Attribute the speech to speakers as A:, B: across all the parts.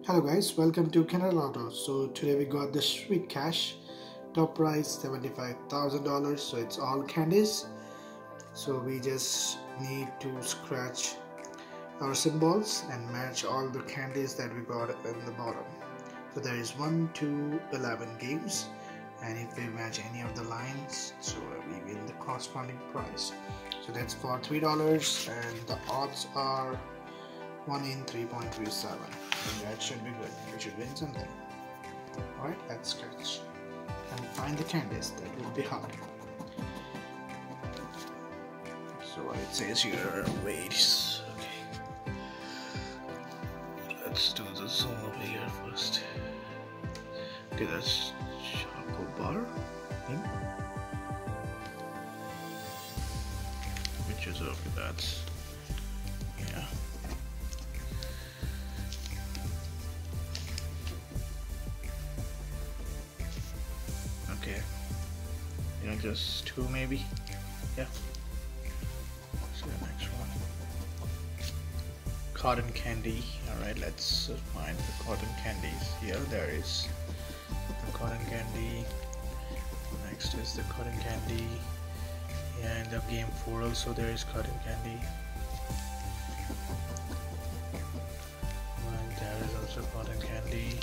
A: Hello guys, welcome to Canada Lotto. So today we got the sweet cash, top price $75,000. So it's all candies. So we just need to scratch our symbols and match all the candies that we got in the bottom. So there is 1 to 11 games, and if we match any of the lines, so we win the corresponding prize. So that's for $3, and the odds are 1 in 3.37, and that should be good. We should win something. Alright, let's scratch and find the candies. That will be hard. So it says here, wait. Okay, let's do the zoom over here first. Okay, that's Choco Bar. Which is okay, that's, yeah. Okay, just two maybe. Yeah. So the next one, cotton candy. All right, let's find the cotton candies. Here, there is the cotton candy. Next is the cotton candy. Yeah, in the game 4 also there is cotton candy. And there is also cotton candy.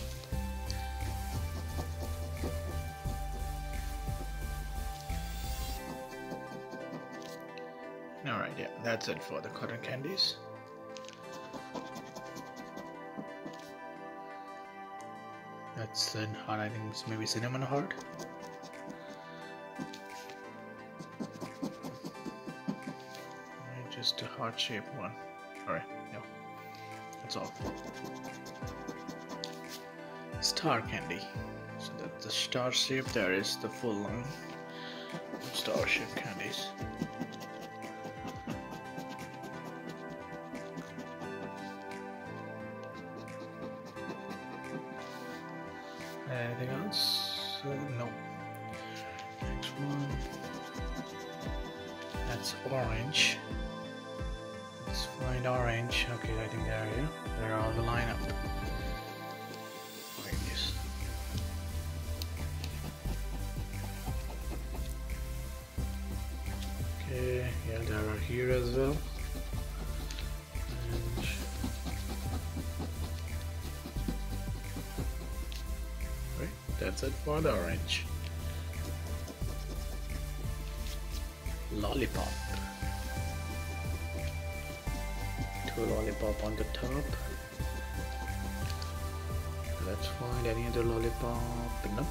A: Alright, yeah, that's it for the cotton candies. That's in heart, I think it's maybe cinnamon heart. Just a heart shaped one. Alright, no, that's all. Star candy. So that's the star shape, there is the full line of star shaped candies. Anything else? No. Next one. That's orange. Let's find orange. Okay, I think they're here. They're all the lineup. Oranges. Okay, yeah, they are here as well. That's it for the orange. Lollipop. 2 lollipop on the top. Let's find any other lollipop. No.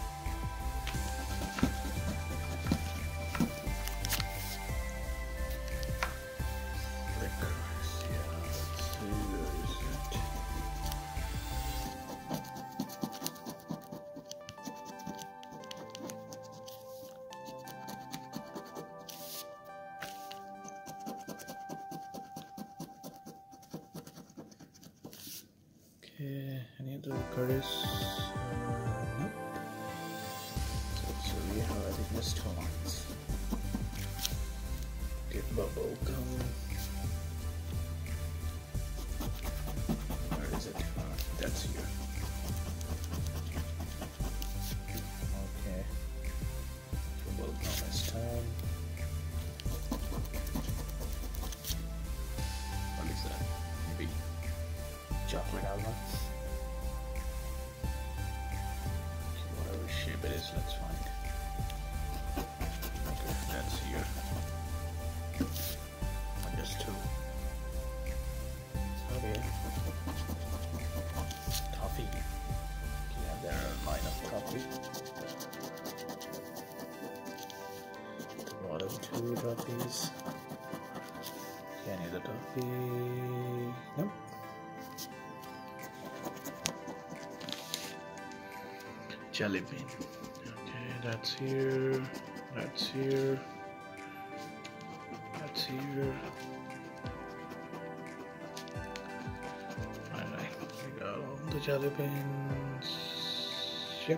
A: Okay, any other colors? Nope. So we have, I think, just 2 lines. Okay, bubble gum. Where is it? That's here. Okay. Bubble gum is time. What is that? Maybe chocolate almond. Whatever shape it is, let's find. Okay, that's here. Just 2. Okay. Toffee. Yeah, there are a line of toffee. The bottom 2 toffees. Okay, any other toffee? Nope. Jelly bean. Okay, that's here. That's here. That's here. Alright, we got all the jelly beans. Yep.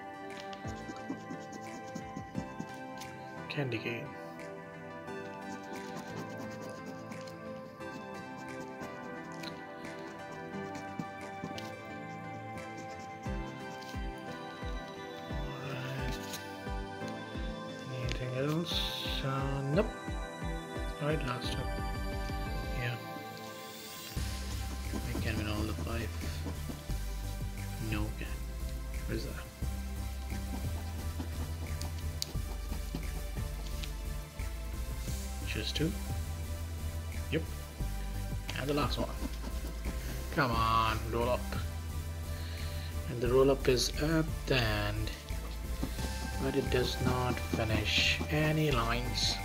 A: Candy cane. else? Nope. Alright, last up. Yeah. I can win all the 5. No can. Where's that? Just 2. Yep. And the last one. Come on, roll up. And the roll up is at the end, but it does not finish any lines.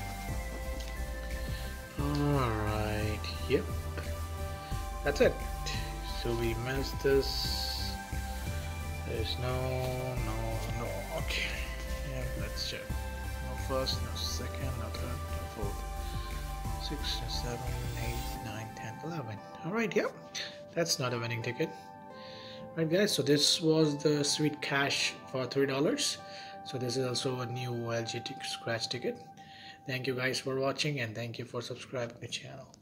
A: Alright, yep. That's it. So we missed this. There's no. Okay. Yeah, let's check. No first, no second, no third, no fourth. 6, 7, 8, 9, 10, 11. Alright, yep. That's not a winning ticket. Right guys, so this was the sweet cash for $3. So this is also a new LG scratch ticket. Thank you guys for watching, and thank you for subscribing to the channel.